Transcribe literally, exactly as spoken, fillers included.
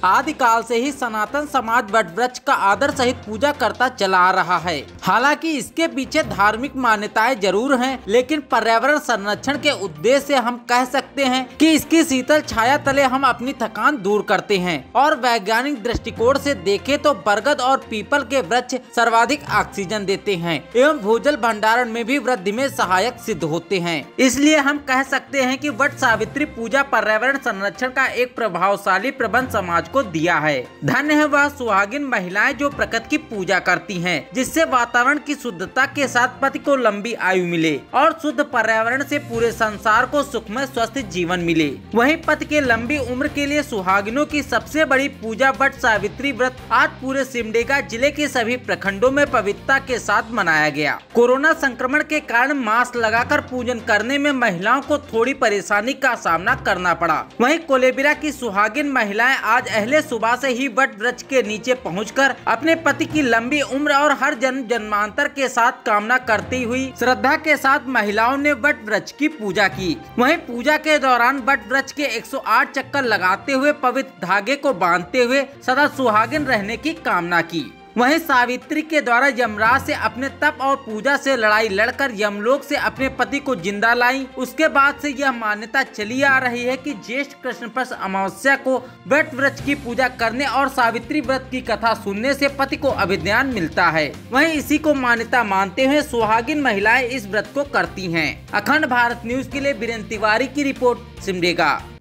आदिकाल से ही सनातन समाज वट वृक्ष का आदर सहित पूजा करता चला आ रहा है। हालांकि इसके पीछे धार्मिक मान्यताएं जरूर हैं, लेकिन पर्यावरण संरक्षण के उद्देश्य से हम कह सकते हैं कि इसकी शीतल छाया तले हम अपनी थकान दूर करते हैं। और वैज्ञानिक दृष्टिकोण से देखें तो बरगद और पीपल के वृक्ष सर्वाधिक ऑक्सीजन देते हैं एवं भूजल भंडारण में भी वृद्धि में सहायक सिद्ध होते हैं। इसलिए हम कह सकते हैं कि वट सावित्री पूजा पर्यावरण संरक्षण का एक प्रभावशाली प्रबंध समाज को दिया है। धन्य है वह सुहागिन महिलाएं जो प्रकृति की पूजा करती हैं, जिससे वातावरण की शुद्धता के साथ पति को लंबी आयु मिले और शुद्ध पर्यावरण से पूरे संसार को सुखमय स्वस्थ जीवन मिले। वहीं पति के लंबी उम्र के लिए सुहागिनों की सबसे बड़ी पूजा वट सावित्री व्रत आज पूरे सिमडेगा जिले के सभी प्रखंडों में पवित्रता के साथ मनाया गया। कोरोना संक्रमण के कारण मास्क लगाकर पूजन करने में महिलाओं को थोड़ी परेशानी का सामना करना पड़ा। वहीं कोलेबिरा की सुहागिन महिलाएं आज अहले सुबह से ही वट वृक्ष के नीचे पहुंचकर अपने पति की लंबी उम्र और हर जन्म जन्मांतर के साथ कामना करती हुई श्रद्धा के साथ महिलाओं ने वट वृक्ष की पूजा की। वहीं पूजा के दौरान वट वृक्ष के एक सौ आठ चक्कर लगाते हुए पवित्र धागे को बांधते हुए सदा सुहागिन रहने की कामना की। वहीं सावित्री के द्वारा यमराज से अपने तप और पूजा से लड़ाई लड़कर यमलोक से अपने पति को जिंदा लाई। उसके बाद से यह मान्यता चली आ रही है कि ज्येष्ठ कृष्ण पक्ष अमावस्या को वट वृक्ष की पूजा करने और सावित्री व्रत की कथा सुनने से पति को अभिज्ञान मिलता है। वहीं इसी को मान्यता मानते हुए सुहागिन महिलाएं इस व्रत को करती हैं। अखंड भारत न्यूज के लिए वीरेंद्र तिवारी की रिपोर्ट, सिमडेगा।